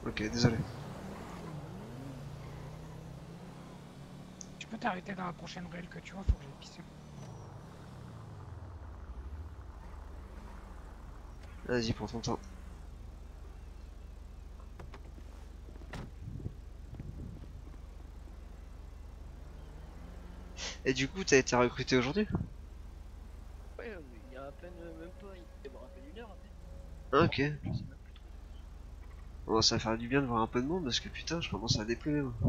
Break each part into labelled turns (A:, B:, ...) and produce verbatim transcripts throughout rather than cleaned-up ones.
A: Ok, désolé.
B: Tu peux t'arrêter dans la prochaine ruelle que tu vois, faut que j'aille pisser.
A: Vas-y, prends ton temps. Et du coup, t'as été recruté aujourd'hui?
C: Ouais, mais il y a à peine, euh, même pas, il y a à peine une heure à peine.
A: Ah, ok.
C: Je sais même plus trop.
A: Bon, ça va faire du bien de voir un peu de monde parce que putain, je commence à déprimer moi.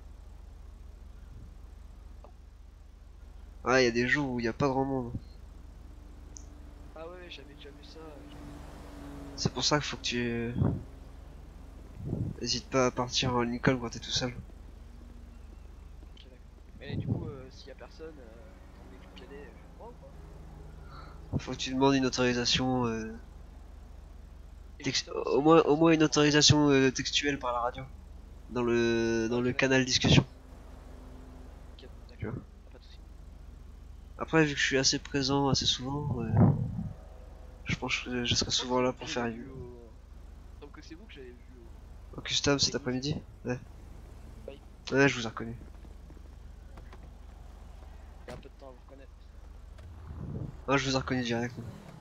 A: Ouais, il y a des jours où il y a pas grand monde.
C: Ah ouais, j'avais déjà vu ça. euh,
A: C'est pour ça qu'il faut que tu... Hésite pas à partir en Lincoln quand t'es tout seul.
C: Ok, d'accord. Mais du coup, euh, s'il y a personne, euh, étant donné que le cadet, euh, j'ai le droit ou pas?
A: Faut que tu demandes une autorisation... Euh...
C: Et
A: tex-
C: justement,
A: Au
C: s'il y a
A: moins, au
C: personne,
A: moins une
C: comment faire?
A: autorisation euh, textuelle par la radio. Dans le,
C: Ah,
A: dans
C: ok,
A: le
C: d'accord.
A: canal discussion.
C: Ok,
A: Tu
C: d'accord.
A: vois.
C: Ah, pas de soucis.
A: Après, vu que je suis assez présent assez souvent, ouais, je pense que je serai
C: Je crois que
A: souvent
C: c'est
A: là
C: vous que
A: pour
C: j'avais
A: faire une...
C: vu au. Donc que c'est vous que j'avais vu au.
A: Au custom
C: Au
A: cet
C: technique.
A: après-midi. Ouais.
C: Ouais,
A: Ouais, je vous ai reconnu.
C: il y a un peu de temps à vous reconnaître.
A: Ah, je vous ai reconnu direct.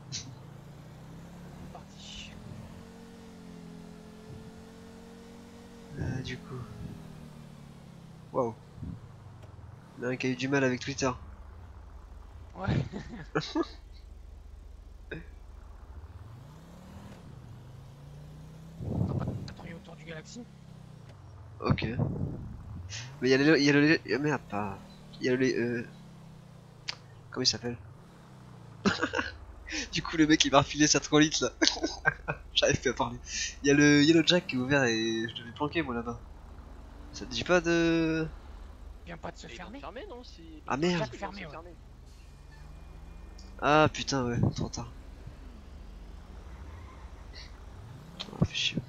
B: Parti.
A: Euh, du coup... Waouh. Il y en a un qui a eu du mal avec Twitter.
B: Ouais. On va pas patrouiller autour du galaxie.
A: Ok. Mais il y a le... Il y a le... il y a- Merde, pas... Il y a le... Euh... Comment il s'appelle? Du coup, le mec il m'a refilé sa trollite là. J'arrive plus à parler. Il y a le Yellow Jack qui est ouvert et je devais planquer moi là-bas. Ça te dit pas de...
B: Vient pas de se
C: Et il vient de
B: fermer.
C: fermer, non? Si...
A: Ah
C: Si,
A: merde.
B: Jack
C: si, il vient de se
B: fermé, ouais.
C: fermer.
A: Ah putain ouais, trop tard. Ah, fait chier.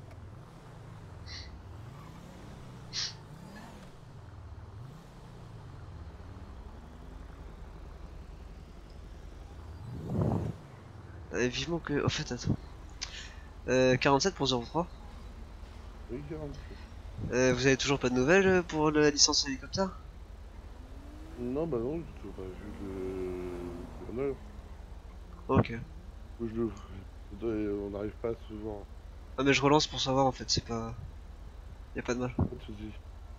A: Euh, vivement que... Au fait, attends. Euh, quarante-sept pour zéro trois.
D: Oui, quarante-sept.
A: Euh, vous avez toujours pas de nouvelles euh, pour la licence hélicoptère?
D: Non, bah non, j'ai toujours pas vu le gouverneur.
A: Ok.
D: Faut que je le... faudrait- On n'arrive pas à se voir.
A: Ah mais je relance pour savoir en fait, c'est pas... Y a pas de mal.
D: Pas de soucis.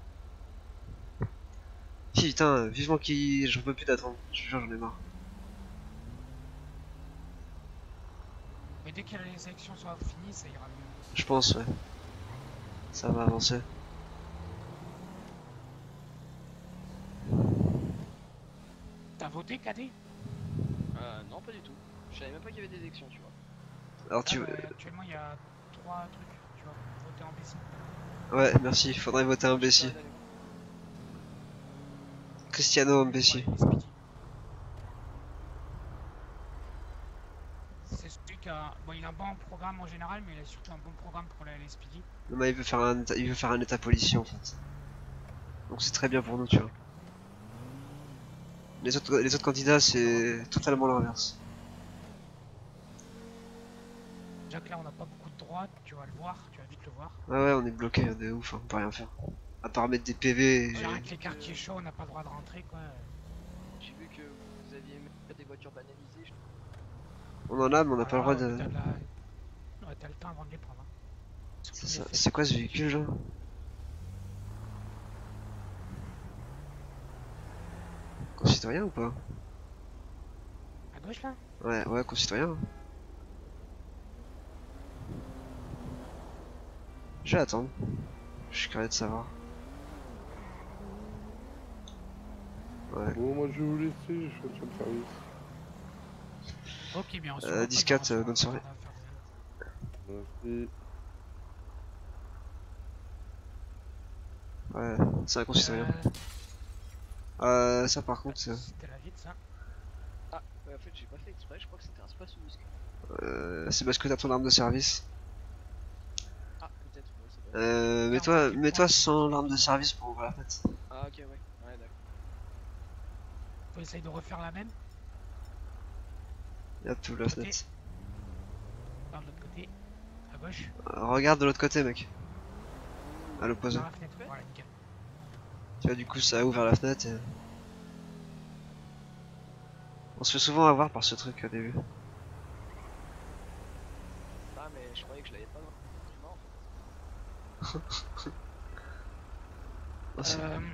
A: Si, putain, vivement qu'il... J'en peux plus d'attendre. Je te jure, j'en ai marre.
B: Mais dès que les élections seront finies, ça ira mieux.
A: Je pense, ouais. Ça va avancer.
B: T'as voté, Cadet?
C: Euh, non, pas du tout. Je savais même pas qu'il y avait des élections, tu vois.
A: Alors
B: Là,
A: tu...
B: bah, actuellement, il y a trois trucs. Tu vas voter en B C.
A: Ouais, merci. Faudrait voter un
C: Je suis
A: Bessie.
C: pas avec moi.
A: Cristiano
B: Pour
A: Mbessi.
B: les S P D. C'est celui qui a... Bon, il a un bon programme en général, mais il a surtout un bon programme pour la S P D.
A: Non, mais il veut faire un, état- il veut faire un état policier en fait. Donc c'est très bien pour nous, tu vois. Les autres, les autres candidats, c'est totalement l'inverse.
B: Déjà que là, on n'a pas beaucoup de droits, tu vas le voir, tu vas vite le voir.
A: Ah ouais, on est bloqué de ouf, hein, on peut rien faire. À part mettre des P V et...
B: J'ai rien
C: vu
B: que les
C: que-
B: quartiers chauds, on n'a pas le droit de rentrer, quoi.
C: J'ai vu que vous aviez même des voitures banalisées. je-
A: On en a, mais on n'a pas le droit
B: Voilà, ouais,
A: de...
B: mais t'as de la... ouais, t'as le temps avant de les prendre. Hein.
A: C'est
B: Surtout les
A: ça.
B: faits.
A: C'est quoi ce véhicule là? Concitoyen ou pas?
B: À gauche, là?
A: Ouais, ouais, concitoyen. Je vais attendre. Je suis curieux de savoir. Ouais.
D: Bon, moi je vais vous laisser, je suis sur le service.
B: Ok, bien reçu.
A: Euh, dix quatre, euh, bonne soirée.
D: Merci.
A: Ouais, c'est un concitoyen.
B: Euh...
A: Euh, ça par contre, euh,
B: C'était la vite, ça.
C: Ah, ouais, en fait, j'ai pas fait exprès, je crois que c'était un space muscle.
A: euh, c'est parce que t'as ton arme de service.
C: Ah, peut-être, ouais, ça doit être.
A: Euh, mets-toi, mets-toi sans l'arme de service pour ouvrir la tête.
C: Ah, ok, ouais, ouais, d'accord.
B: Faut essayer de refaire la même.
A: Y'a tout la fenêtre.
B: Par de l'autre côté. À gauche.
A: Euh, regarde de l'autre côté, mec. à l'opposé.
B: Dans la fenêtre, voilà, nickel.
A: Tu vois, du coup, ça a ouvert la fenêtre et... On se fait souvent avoir par ce truc au début.
C: Ah, mais je croyais que je l'avais pas. Non, en fait.
A: Ah, c'est-
B: Euh,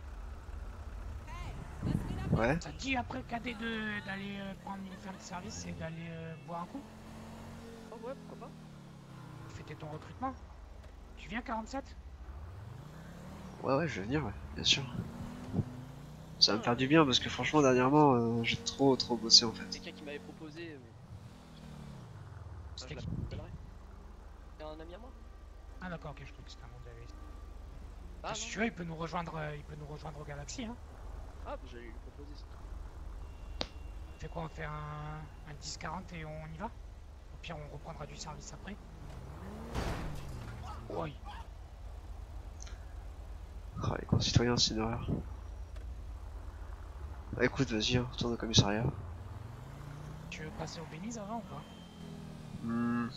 A: Ouais.
B: ça te dit après cadet de d'aller euh, prendre faire le service et d'aller euh, boire un coup?
C: Oh, ouais, pourquoi pas.
B: Fêter ton recrutement. Tu viens quarante-sept?
A: Ouais, ouais, je vais venir, ouais, bien sûr. Ça va me
C: Ah,
A: faire du
C: ouais.
A: bien parce que franchement, dernièrement, euh, j'ai trop trop bossé en fait.
C: Quelqu'un qui m'avait proposé. euh, ah, je
B: C'était qui?
C: l'appellerai. C'est un ami à moi.
B: Ah d'accord, ok, je crois que c'était un monde de...
C: Ah,
B: Si
C: non.
B: tu veux, il peut nous rejoindre, euh, il peut nous rejoindre au Galaxy, hein.
C: Ah, bah, j'allais lui proposer ça.
B: On fait quoi? On fait un, un dix quarante et on y va? Au pire, on reprendra du service après. Oui.
A: Ah, les concitoyens, c'est une horreur. Bah, écoute, vas-y, hein, retourne au commissariat.
B: Tu veux passer au Belize avant ou pas?
A: Hmm,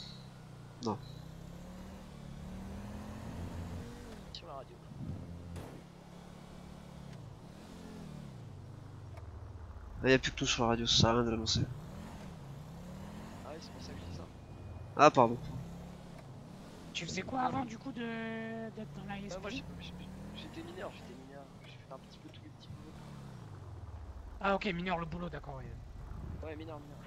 C: Sur la radio.
A: là, y a plus que nous sur la radio, ça sert à rien de l'annoncer.
C: Ah, oui, c'est pour ça que je dis ça.
A: Ah, pardon.
B: Tu faisais quoi avant du coup de d'être dans la
C: Ah, moi,
B: S P?
C: j'ai- j'ai- j'étais mineur, j'étais mineur. J'ai fait un petit peu tous les petits boulots.
B: Ah ok, mineur le boulot, d'accord, oui.
C: Ouais, mineur, mineur.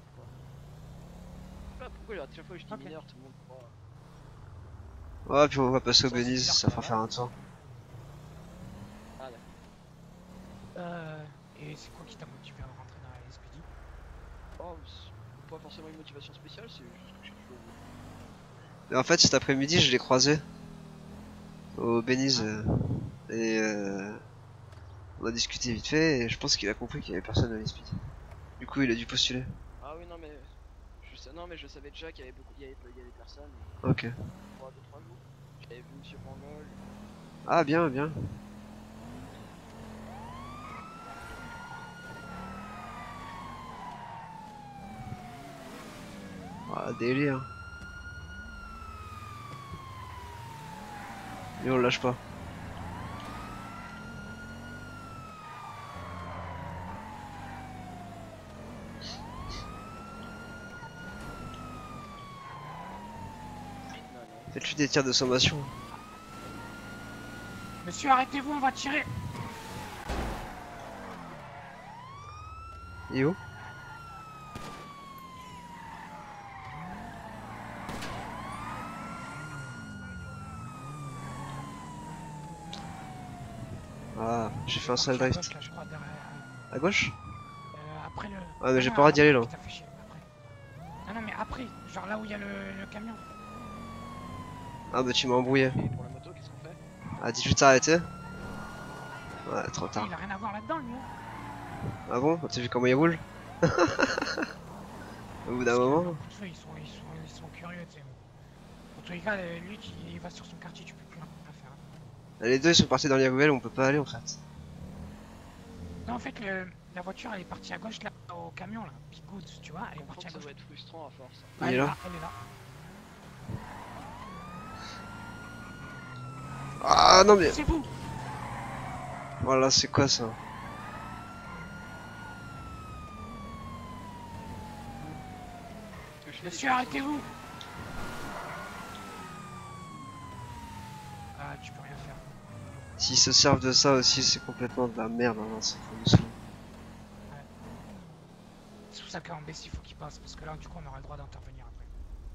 C: Ah, pourquoi à chaque fois que je dis
B: Ok.
C: mineur, tout le monde croit.
A: Ouais, puis on va passer au
B: Ça, c'est
A: Belize,
B: bizarre,
A: ça fera
B: ça,
A: faire un tour.
C: Ah, d'accord.
B: Euh, et c'est quoi qui t'a motivé à rentrer dans la S P D?
C: Oh, c'est pas forcément une motivation spéciale, c'est juste que j'ai toujours voulu.
A: Et en fait, cet après-midi, je l'ai croisé au Belize euh, et euh, on a discuté vite fait et je pense qu'il a compris qu'il y avait personne à l'E S P D. Du coup, il a dû postuler.
C: Ah oui, non, mais je sais, non, mais je savais déjà qu'il y avait beaucoup, il y avait, il y avait personne.
A: Ok.
C: Trois, deux, trois jours. J'avais vu Monsieur Pangol.
A: Ah, bien, bien. Ah, délire. Et on le lâche pas.
C: Non, non.
A: Faites-lui des tirs de sommation.
B: Monsieur, arrêtez-vous, on va tirer.
A: Il est où? Ah, j'ai fait un sale
B: Parti à
A: drift.
B: gauche, là, je crois, derrière,
A: À gauche?
B: euh, après le...
A: Ah, mais j'ai
B: non,
A: pas le droit d'y aller, là.
B: après, t'as fait chier, après. Non, non, mais après, genre là où il y a le, le camion.
A: Ah, bah tu m'as embrouillé.
C: Et pour la moto, qu'est-ce qu'on fait?
A: Ah, dis juste arrêter. Ouais, trop tard.
B: Il a rien à voir là-dedans, lui. Hein.
A: Ah bon? T'as vu comment il roule? Au bout d'un
B: Parce que
A: moment?
B: beaucoup de feux, ils sont, ils sont, ils sont curieux, tu sais. En tous les cas, euh, lui, qui il va sur son quartier, tu peux plus rien faire. hein.
A: Les deux ils sont partis dans les ruelles, on peut pas aller en fait.
B: Non, en fait, le, la voiture, elle est partie à gauche, là, au camion, là. Big Goods, tu vois, elle est
C: Je
B: partie
C: comprends
B: à
C: que ça
B: gauche.
C: doit être frustrant à force.
A: Il
B: Ah,
A: est
B: elle est
A: là.
B: là, elle est là.
A: Ah non mais...
B: C'est vous.
A: Voilà, c'est quoi ça?
C: Parce que je fais
B: Monsieur,
C: des-
B: arrêtez-vous. Ah, tu peux rien faire.
A: S'ils se servent de ça aussi, c'est complètement de la merde, hein, c'est pour nous saouler.
B: C'est pour ça qu'en B S, il faut qu'il passe, parce que là, du coup, on aura le droit d'intervenir après.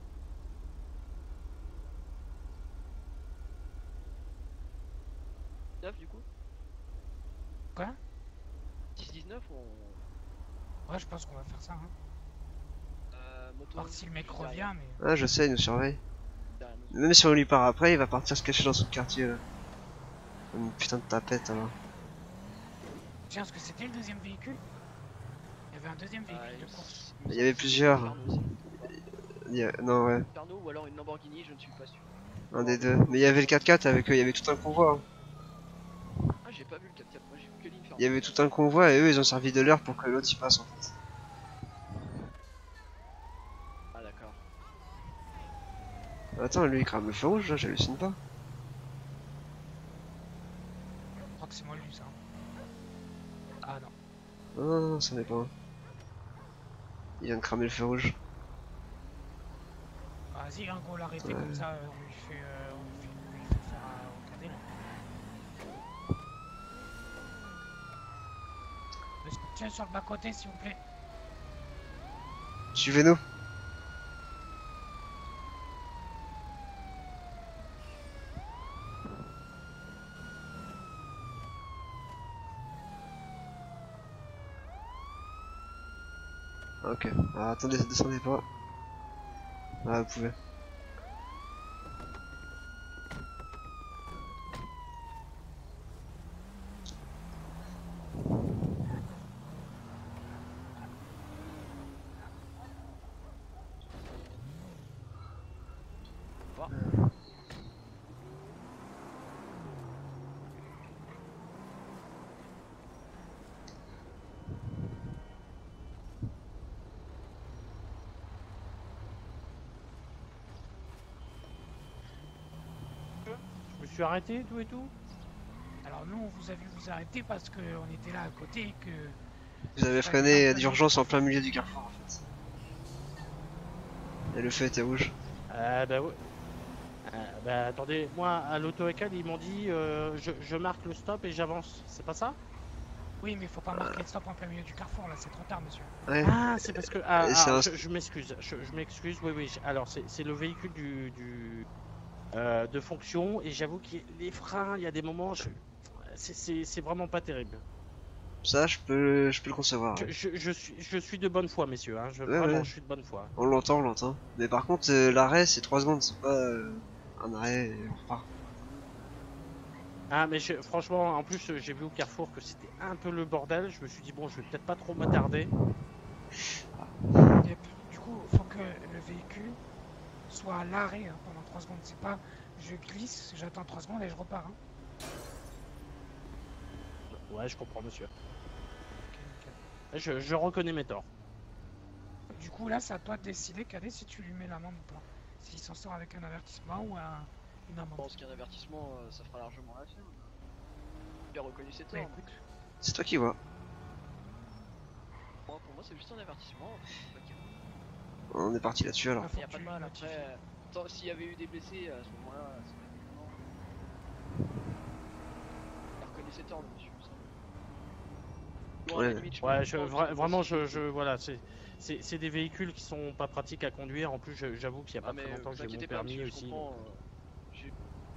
C: neuf du coup?
B: Quoi?
C: dix dix-neuf on.
B: Ouais, je pense qu'on va faire ça, hein.
C: Euh, moto.
B: Voir si le mec
C: juste
B: revient,
C: derrière,
A: Ah
B: mais...
A: je sais, il nous surveille.
C: derrière nous.
A: Même si on lui part après, il va partir se cacher dans son quartier là. Comme une putain de tapette alors.
B: Tiens, est-ce que c'était le deuxième véhicule? Il y avait un deuxième véhicule
C: Ah, il
B: de
C: me
B: course.
C: s- me
A: Il y avait
C: semble que
A: plusieurs.
C: c'était Pernod aussi.
A: Il y a... Non ouais,
C: Pernod ou alors une Lamborghini, je ne suis pas sûr.
A: un des deux. Mais il y avait le quatre quatre avec eux, il y avait tout un convoi. hein.
C: Ah, j'ai pas vu le quatre quatre, moi j'ai vu que l'Inferno.
A: Il y avait tout un convoi et eux ils ont servi de l'heure pour que l'autre y passe en fait.
C: Ah, d'accord.
A: Attends, lui il crame le feu rouge là, j'hallucine pas. Non, non, non, ça n'est pas un. Il vient de cramer le feu rouge.
B: Vas-y, hein, go l'arrêter
A: Ouais.
B: comme ça, euh, on lui fait, euh, on lui fait, on lui fait faire euh, au cadet là. Monsieur sur le bas côté s'il vous plaît.
A: Suivez-nous. Ok, alors attendez, descendez pas. Ah, vous pouvez.
E: Je me suis arrêté, tout et tout.
B: Alors nous on vous a vu vous arrêter parce qu'on était là à côté et que...
A: Vous avez freiné d'urgence en plein milieu du carrefour en fait. Et le feu était rouge.
E: Euh, bah ouais. Euh, bah attendez, moi à l'auto-école ils m'ont dit euh, je, je marque le stop et j'avance, c'est pas ça?
B: Oui mais faut pas marquer le stop en plein milieu du carrefour là, c'est trop tard monsieur.
A: Ouais.
E: Ah c'est parce que... Ah,
A: Et
E: ah,
A: c'est un-
E: je, je m'excuse, je, je m'excuse, oui oui, j'- alors c'est c'est le véhicule du... du euh, de fonction et j'avoue que les freins, il y a des moments, je... c'est- c'est c'est vraiment pas terrible.
A: Ça, je peux, je peux le concevoir.
E: Je,
A: Ouais.
E: je, je suis, je suis de bonne foi messieurs, hein, je,
A: Ouais,
E: vraiment
A: ouais.
E: je suis de bonne foi.
A: On l'entend, on l'entend. Mais par contre, euh, l'arrêt c'est trois secondes, c'est pas euh, un arrêt et on repart.
E: Ah mais je- franchement en plus euh, j'ai vu au carrefour que c'était un peu le bordel, je me suis dit bon je vais peut-être pas trop m'attarder.
B: Et puis, du coup faut que le véhicule soit à l'arrêt hein, pendant trois secondes. C'est pas je glisse, j'attends trois secondes et je repars. Hein.
E: Ouais je comprends monsieur.
B: Ok, nickel.
E: Je, je reconnais mes torts.
B: Du coup là c'est à toi de décider Cadet si tu lui mets l'amende ou pas. S'il s'en sort avec un avertissement ou un, une
C: Je
B: amende.
C: pense qu'un avertissement, euh, ça fera largement l'affaire. Il a reconnu ses
B: Mais
C: torts.
B: écoute,
A: C'est toi qui vois.
C: Moi, pour moi, c'est juste un avertissement. c'est pas qu'il-
A: On est parti là-dessus alors.
B: là, faut
C: Il y a
B: que
C: pas
B: tu
C: de mal.
B: notifies.
C: Après, tant- s'il y avait eu des blessés à ce moment-là, c'est pas évident. Il a reconnu ses torts, le monsieur. ça. Bon, à la
A: Ouais.
C: limite, je peux
E: Ouais je,
C: comprendre
E: vra-
C: qu'il
E: vraiment
C: soit
E: je,
C: aussi-
E: je voilà c'est c'est c'est des véhicules qui sont pas pratiques à conduire. En plus je- j'avoue qu'il y a pas
C: Ah, mais
E: très longtemps
C: vous
E: que j'ai mon
C: inquiétez pas,
E: permis
C: monsieur, je
E: aussi.
C: comprends.
E: donc,
C: euh, j'ai-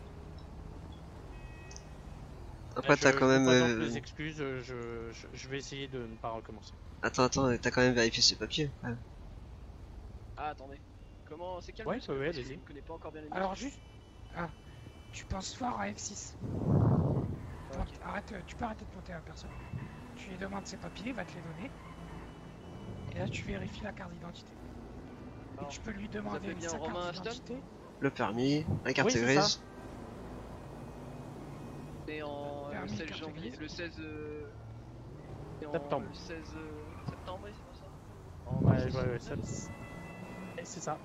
A: Après,
E: je,
A: t'as
E: je
A: quand
E: vous
A: même.
E: présente
A: euh,
E: mes excuses, je, je, je vais essayer de ne pas recommencer.
A: Attends, attends, t'as quand même vérifié ses papiers. Ouais.
C: Ah, attendez. Comment c'est quel
E: Ouais,
C: muscle
E: ouais, ouais,
C: Parce que
E: allez-y.
C: je ne connais pas encore bien les
B: Alors
C: muscles.
B: juste... Ah, tu penses fort à F six.
C: Ah,
B: Ponte-
C: ok.
B: Arrête, euh, tu peux arrêter de monter à la personne. Tu lui demandes ses papiers, il va te les donner. Et là tu vérifies la carte d'identité. Et
C: Alors,
B: tu peux lui
C: appelez
B: demander
C: bien
B: sa
C: Romain
B: carte
C: Aston
B: d'identité.
A: Le permis, la carte
E: Oui, c'est
A: grise.
E: ça.
C: Et en le
B: Permis,
C: seize
B: carte
C: janvier,
B: grise.
C: le seize euh, et en
E: Septembre.
C: le seize euh, septembre, oui, c'est pas ça. En
E: Ouais,
C: mille neuf cent
E: ouais, ouais,
C: soixante-neuf.
E: ça- c'est ça.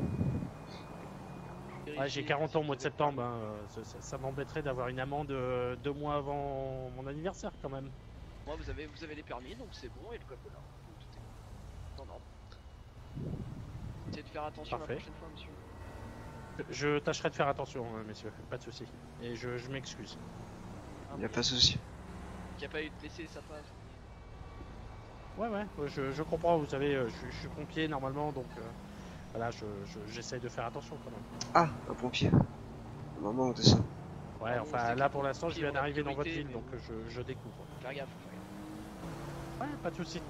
E: Ouais,
C: Vérifiez
E: j'ai quarante
C: si
E: ans au mois de
C: vous avez
E: septembre, hein, euh, ça, ça- ça m'embêterait d'avoir une amende euh, deux mois avant mon anniversaire quand même.
C: Moi, vous avez, vous avez les permis, donc c'est bon, et le code de là. Donc, tout est en ordre. Essayez de faire attention
E: Parfait.
C: la prochaine fois, monsieur.
E: Je tâcherai de faire attention, hein, messieurs, pas de soucis. Et je, je m'excuse.
C: Hein,
A: Y a pas de souci.
C: qu'il n'y a pas eu de blessés, ça passe.
E: Ouais, ouais, euh, je, je comprends, vous savez, euh, je, je suis pompier normalement, donc euh, voilà, je- je- j'essaye de faire attention quand même.
A: Ah, un pompier. Maman, de ça.
E: Ouais,
C: Ah bon,
E: enfin
C: c'est
E: là
C: que
E: pour l'instant je
C: pompier,
E: viens
C: on a
E: d'arriver dans votre
C: priorité,
E: ville,
C: mais
E: donc
C: bon.
E: euh, je, je découvre.
C: Faire gaffe, faire gaffe.
E: Ouais, pas de soucis.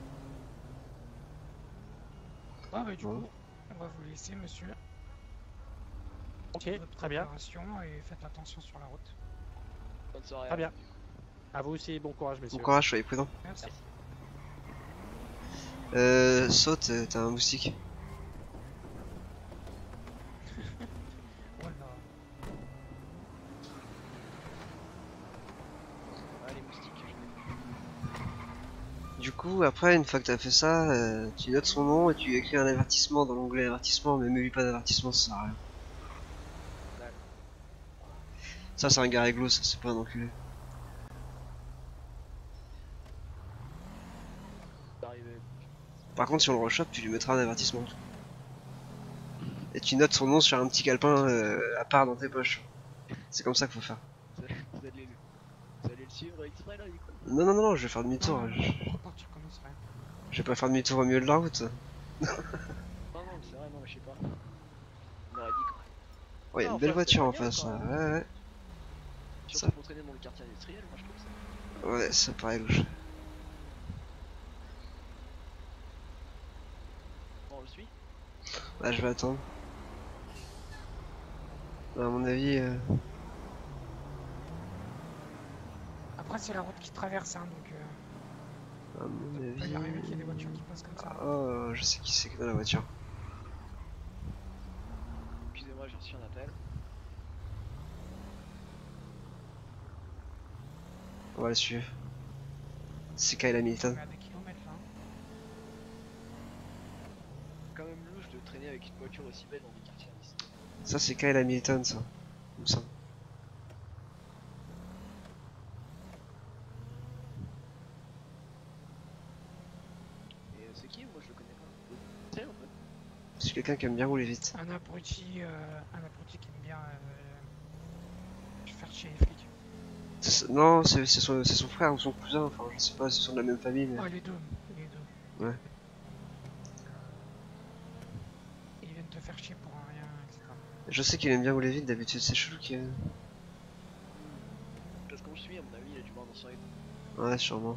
B: Ouais, bah du
A: Bon.
B: coup, on va vous laisser monsieur.
E: Ok,
B: Votre
E: très bien.
B: préparation et faites attention sur la route.
C: Bonne soirée.
E: Très
C: à
E: bien.
C: vous.
E: À vous aussi, bon courage
A: Bon
E: messieurs.
A: courage, soyez prudents.
B: Merci.
A: Euh, saute, euh, t'as un moustique.
B: Voilà.
C: Ouais, les moustiques, je l'ai.
A: Du coup, après, une fois que t'as fait ça, euh, tu notes son nom et tu écris un avertissement dans l'onglet avertissement, mais mets-lui pas d'avertissement, ça sert à rien.
C: D'accord.
A: Ça, c'est un gars réglo, ça, c'est pas un enculé. Par contre, si on le rechoppe, tu lui mettras un avertissement. Et tu notes son nom sur un petit calepin euh, à part dans tes poches. C'est comme ça qu'il faut faire.
C: Vous allez, vous allez le, vous allez le suivre exprès là, du coup.
A: Non, non, non, non, je vais faire
B: Non,
A: demi-tour.
B: non, non,
A: Je...
B: on va repartir comme ça.
A: je vais pas faire demi-tour au milieu de la route.
C: Non, non, mais c'est vrai, non, mais je sais pas. On aurait dit quoi.
A: Ouais, y a
C: Ah,
A: une belle
C: enfin,
A: voiture en
C: c'est pas bien,
A: face
C: quand
A: là.
C: même.
A: Ouais, ouais.
C: Surtout
A: Ça-
C: pour traîner dans le quartier industriel, moi je trouve ça.
A: Ouais, ça paraît louche.
C: Bon, on le suit.
A: Là, je vais attendre. À mon avis, euh...
B: Après, c'est la route qui traverse, hein, donc euh,
A: à mon
B: il peut y
A: avis.
B: arriver qu'il y ait des voitures qui passent comme ça.
A: Oh, je sais qui c'est qui est dans la voiture.
C: Excusez-moi, j'ai reçu un appel.
A: On va le suivre. C'est Kyle Hamilton.
B: On est à des kilomètres là. hein.
C: Quand même louche de traîner avec une voiture aussi belle dans des quartiers industriels.
A: Ça, c'est Kyle Hamilton, ça. Il me semble.
C: Et euh, c'est qui? Moi je le connais pas. C'est un peu.
A: C'est quelqu'un qui aime bien rouler vite.
B: Un abruti, euh, un abruti qui aime bien euh, faire chier les flics.
A: C'est- Non, c'est c'est son, c'est son frère ou son cousin, enfin je sais pas, ils sont de la même famille, mais...
B: Ah, les deux, les deux.
A: Ouais.
B: Ils viennent te faire chier pour un rien, et cetera.
A: Je sais qu'il aime bien rouler vite, d'habitude c'est chelou qui...
C: Parce qu'on le suit, à mon avis, il a du mal dans son rythme.
A: Ouais, sûrement.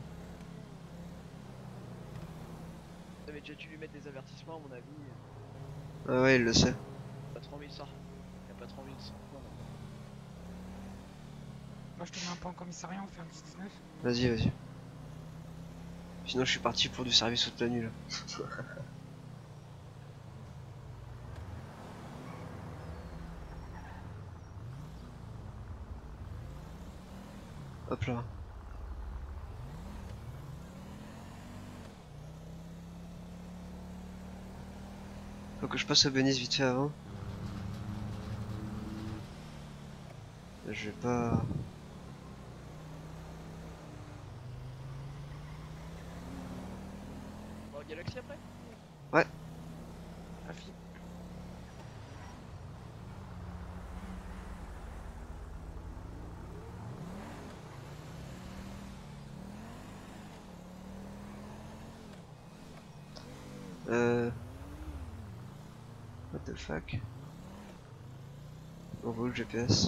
C: Vous avez déjà dû lui mettre des avertissements, à mon avis.
A: Ah ouais, il le sait.
C: Pas trop envie de ça. Il a pas trop envie de ça.
B: Moi, je te mets un point en commissariat, on fait un dix dix-neuf.
A: Vas-y, vas-y. Sinon je suis parti pour du service toute la nuit là. Hop là. Faut que je passe au Benny's vite fait avant. Je vais pas...
C: Bon, Galaxy après?
B: La fille.
A: Euh... What the fuck? On voit le G P S.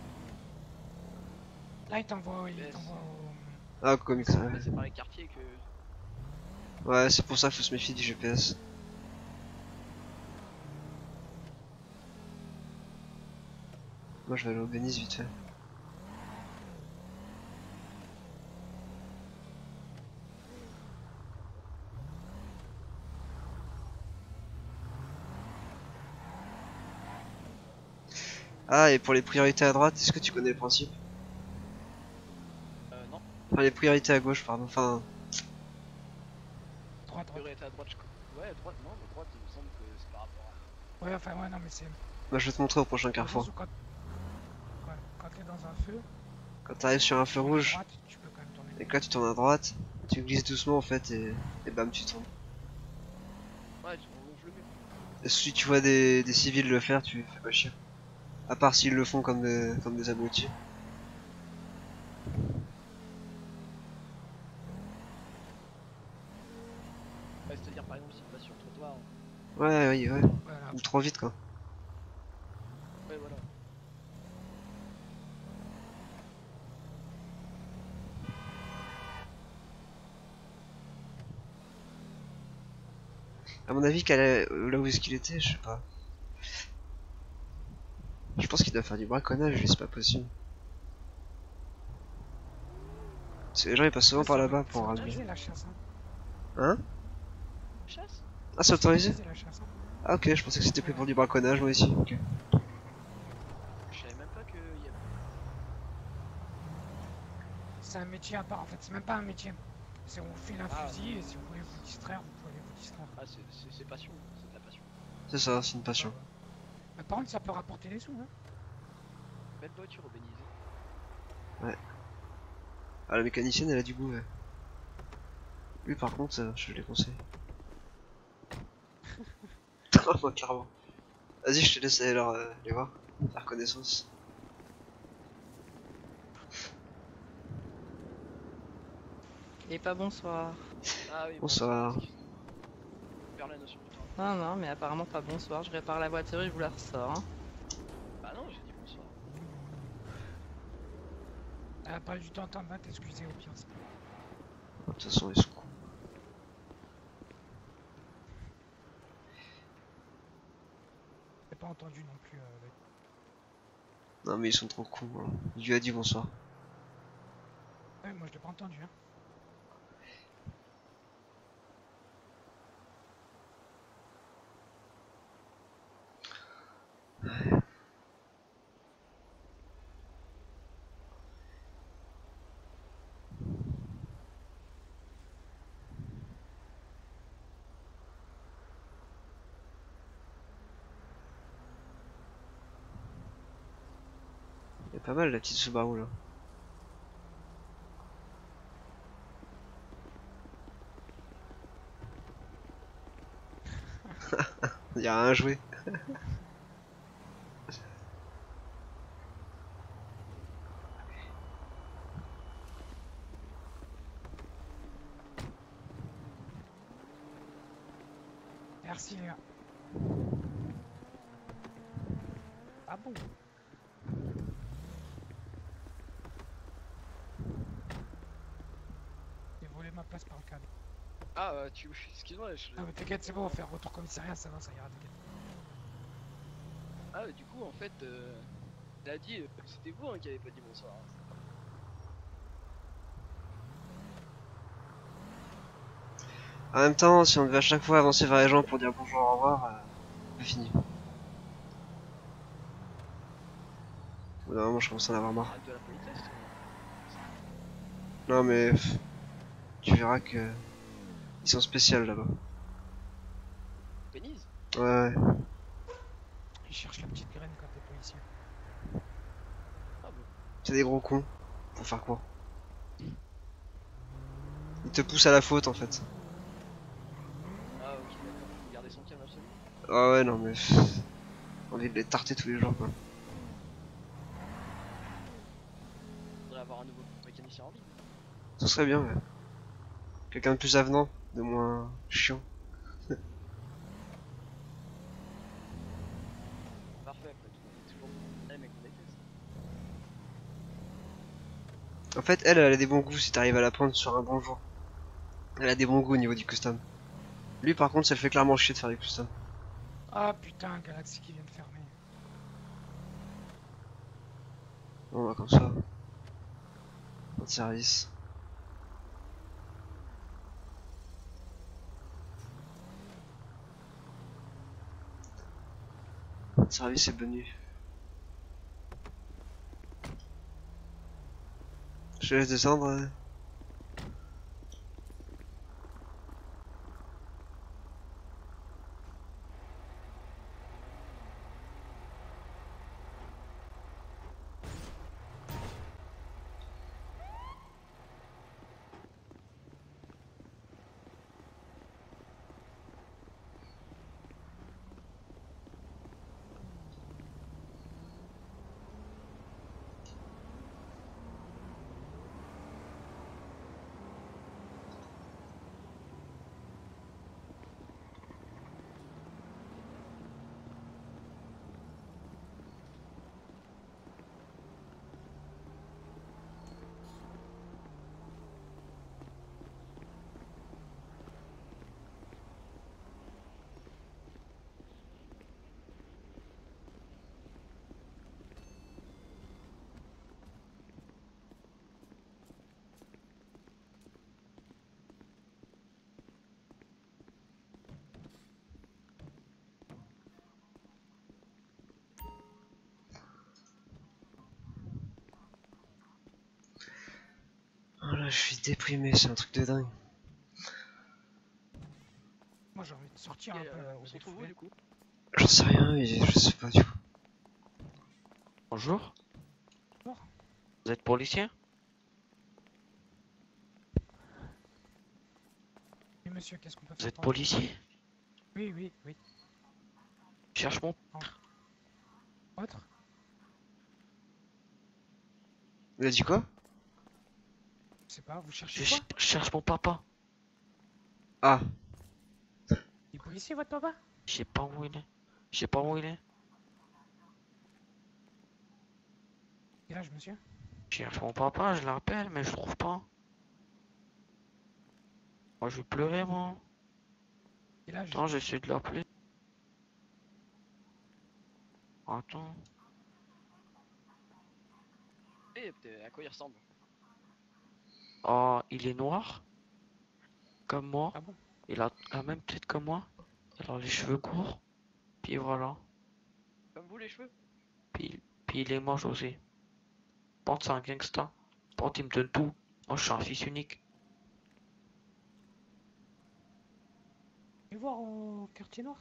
B: Là, il t'envoie il
C: Yes.
B: t'envoie au...
A: Ah, comics,
C: Ouais,
A: ouais.
C: c'est par les quartiers que.
A: Ouais, c'est pour ça qu'il faut se méfier du G P S. Moi je vais aller au Benny's vite fait. Ah, et pour les priorités à droite, est-ce que tu connais le principe?
C: Euh, non.
A: Enfin, les priorités à gauche, pardon. Enfin,
B: droite, droite.
C: Priorité à droite, je crois. Ouais, à droite, non, mais droite, il me semble que c'est par rapport à.
B: Ouais, enfin, ouais, non, mais c'est...
A: moi je vais te montrer au prochain
B: dans le sens
A: carrefour.
B: où Quand, ouais, quand t'es dans un feu,
A: Quand t'arrives sur un feu
B: à
A: rouge,
B: droite, tu peux quand même tourner.
A: et que là tu tournes à droite, tu glisses doucement en fait, et, et bam, tu tournes.
C: Ouais, tu- on longe le mur.
A: Et si tu vois des, des civils le faire, tu fais pas chier. À part s'ils le font comme des, comme des abrutis.
C: Ouais, c'est-à-dire, par exemple, s'il passe sur le trottoir.
A: Ouais, ouais, ouais.
B: Voilà.
A: Ou trop vite quoi.
C: Ouais, voilà.
A: À mon avis, qu'elle est- là où est-ce qu'il était, je sais pas. Je pense qu'il doit faire du braconnage, lui, c'est pas possible. Parce que les gens ils passent souvent
B: Ouais,
A: par
B: c'est-
A: là-bas
B: c'est
A: pour ramener.
B: autorisé, la chasse, hein.
A: Hein?
C: Chasse?
A: Ah, c'est autorisé?
B: la chasse, hein.
A: Ah, ok, je pensais que c'était pris pour du braconnage, moi aussi. Ok.
C: Je savais même pas que. y a-
B: C'est un métier à part, en fait, c'est même pas un métier. C'est on file un
C: Ah.
B: fusil et si vous voulez vous distraire, vous pouvez vous distraire.
C: Ah, c'est- c'est c'est passion, c'est de la passion.
A: C'est ça, c'est une passion.
B: Mais par contre, ça peut rapporter des sous, hein.
C: Belle voiture au Bénisé.
A: Ah, la mécanicienne elle a du goût, ouais. Lui par contre, euh, je les conseille. Moi, clairement. Vas-y, je te laisse aller leur, euh, les voir, faire connaissance.
F: Et pas bonsoir.
C: Ah oui,
A: Bonsoir.
C: excuse-moi. Je perds la notion du temps.
F: Non, non, mais apparemment pas bonsoir. Je répare la voiture et je vous la ressors. Hein.
C: Bah non, j'ai dit bonsoir.
B: Elle a pas eu du temps de t'excuser au pire. c'est-
A: De toute façon, ils sont cons.
B: J'ai pas entendu non plus. Euh, le-
A: Non, mais ils sont trop cons. Hein. Il lui a dit bonsoir.
B: Ouais, moi je l'ai pas entendu. Hein.
A: Il y a pas mal la petite Subaru là. Il y a un jouet.
B: Merci les gars. Ah bon? J'ai volé ma place par le cadet.
C: Ah, euh, tu. Excuse-moi, je.
B: Non mais t'inquiète, c'est bon, on va faire retour commissariat, ça va, ça ira, t'inquiète.
C: Ah, du coup, en fait, euh, elle a dit, euh, c'était vous hein, qui avez pas dit bonsoir. hein.
A: En même temps, si on devait à chaque fois avancer vers les gens pour dire bonjour, au revoir, euh, c'est fini. Au bout d'un moment, je commence à en avoir marre.
C: Arrête de la politesse. toi.
A: Non, mais pff, tu verras que ils sont spéciaux là-bas.
C: Pénise.
A: Ouais, ouais.
B: Ils cherchent la petite graine quand t'es policier.
C: Ah bon.
A: C'est des gros cons. Pour faire quoi? Ils te poussent à la faute en fait.
C: Ah, ok, d'accord. Faut garder son calme absolu.
A: Ah ouais, non, mais pff, j'ai envie de les tarter tous les jours quoi.
C: Faudrait avoir un nouveau mécanicien en vie.
A: Ce serait bien, ouais. Quelqu'un de plus avenant, de moins chiant.
C: Parfait, après tout. On est toujours les mecs qu'on déteste.
A: En fait, elle, elle a des bons goûts si t'arrives à la prendre sur un bon jour. Elle a des bons goûts au niveau du custom. Lui, par contre, ça le fait clairement chier de faire des customs.
B: Ah putain, Galaxy qui vient de fermer.
A: Bon, bah, comme ça. Pas de service. Pas de service et bonne nuit. Je te laisse descendre. euh. Oh là, je suis déprimé, c'est un truc de dingue.
B: Moi j'ai envie de sortir
C: Et,
B: un peu
C: euh,
B: euh,
C: on
B: au
C: se retrouve où
B: découvert.
C: du coup?
A: J'en sais rien, mais je sais pas du tout.
E: Bonjour.
B: Bonjour.
E: Vous êtes policier?
B: Oui monsieur, qu'est-ce qu'on peut
E: Vous
B: faire
E: êtes
B: pour vous?
E: policier?
B: Oui, oui, oui.
E: Je cherche mon...
B: Autre?
A: Il a dit quoi?
B: Je sais pas, vous
E: Je,
B: cherchez
E: ch-
B: quoi?
E: je cherche mon papa.
A: Ah,
B: Il est policier votre papa?
E: Je sais pas où il est. Je sais pas où il est.
B: Quel âge monsieur?
E: Je cherche mon papa, je l'appelle, mais je trouve pas. Moi, je vais pleurer, moi.
B: Quel âge?
E: Attends, j'essaie de l'appeler. Attends.
C: Et à quoi il ressemble?
E: Oh, il est noir. Comme moi.
B: Ah bon?
E: Il a la même tête que moi. Alors, les cheveux courts. Puis voilà.
C: Comme vous les cheveux?
E: Puis, puis il est moche aussi. Pense c'est un gangsta. Pense il me donne tout. Moi, je suis un fils unique.
B: Et voir au quartier noir?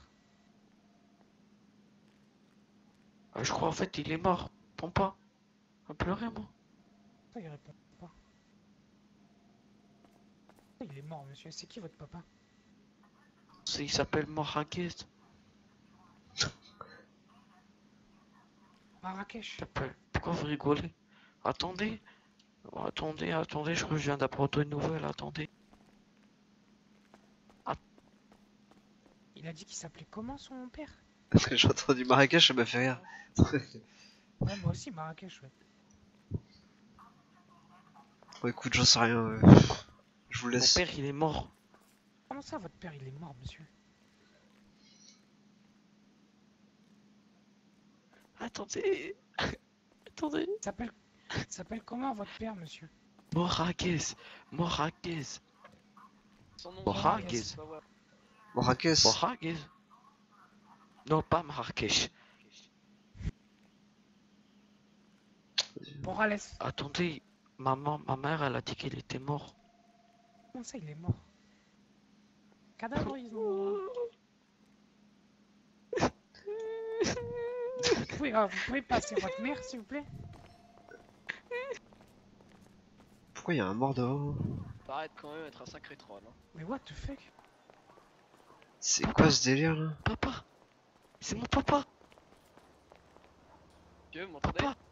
E: Euh, je crois en fait il est mort. Prends pas. Va pleurer, moi.
B: Ça, il répond pas. Il est mort monsieur, c'est qui votre papa?
E: C'est- Il s'appelle Marrakech.
B: Marrakech.
E: S'appelle. Pourquoi vous rigolez? Attendez. Oh, attendez, attendez, je crois que je viens d'apprendre une nouvelle. Attendez.
B: Il a dit qu'il s'appelait comment son père?
A: j'ai entendu Marrakech, ça m'a fait rire.
B: Ouais, moi aussi Marrakech, ouais.
A: Bon, écoute, j'en sais rien. euh, Je vous
E: Mon
A: laisse.
E: père il est mort.
B: Comment ça votre père il est mort monsieur?
E: Attendez. Attendez.
B: Il s'appelle... il s'appelle comment votre père monsieur?
E: Marrakech. Marrakech.
C: Son nom.
E: Marrakech.
C: c'est pas vrai.
A: Marrakech.
E: Marrakech. Non, pas Marrakech.
B: Morales.
E: Attendez. Maman, ma mère elle a dit qu'il était mort.
B: Comment ça il est mort? Cadavre ils ont... Vous pouvez, euh, vous pouvez passer votre mère s'il vous plaît?
A: Pourquoi il y a un mort dehors?
C: Ça paraît quand même être un sacré troll. Hein.
B: Mais what the fuck?
A: C'est quoi ce délire là?
E: Papa. C'est mon papa.
C: Dieu, vous m'entendez?
E: Papa.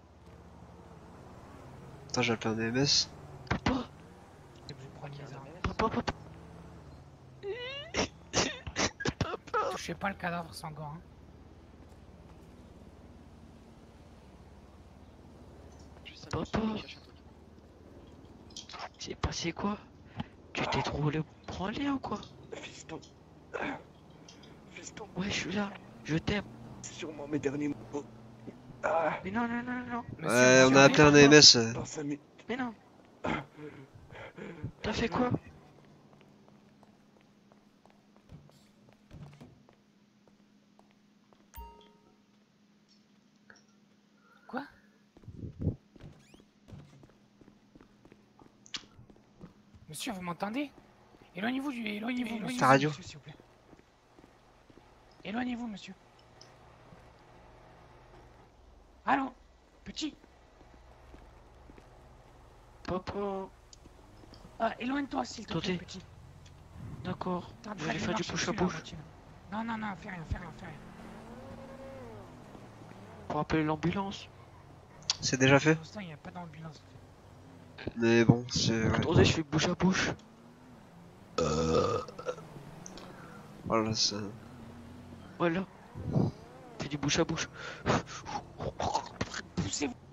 A: Attends, j'ai appelé un A M S.
E: Papa.
B: Je vais prendre les armes.
E: Papa, papa.
B: Touchez pas le cadavre sanguin. Hein.
C: Juste un
E: Papa.
C: petit truc, cherche un truc.
E: C'est passé quoi? Tu t'es trouvé branlé ou quoi?
D: Fiston. Fiston,
E: Ouais, je suis là. Je t'aime.
D: c'est sûrement mes derniers mots. Ah,
E: Mais non, non, non, non.
B: Monsieur,
A: Ouais, on
B: monsieur,
A: a appelé un A M S. euh.
D: dans cinq minutes.
E: Mais non. T'as fait quoi?
B: Quoi? Monsieur, vous m'entendez? Éloignez-vous du... Éloignez-vous, monsieur,
A: Ta radio.
B: monsieur, s'il vous plaît. Éloignez-vous, monsieur. Allô? Petit?
E: Papa.
B: Ah, éloigne-toi, s'il te plaît,
E: Attendez.
B: petit.
E: D'accord.
B: T'es en
E: Je
B: train
E: vais
B: de
E: faire du
B: marcher
E: bouche à
B: dessus, là,
E: bouche.
B: moitié, là. Non, non, non, fais rien, fais rien, fais rien.
E: Pour appeler l'ambulance.
A: C'est déjà fait.
B: Pour l'instant, il n'y a pas d'ambulance.
A: Mais bon, c'est. Ouais.
E: Attendez, je fais bouche à bouche.
A: Voilà, ça.
E: Voilà. Fais du bouche à bouche.
B: Poussez-vous.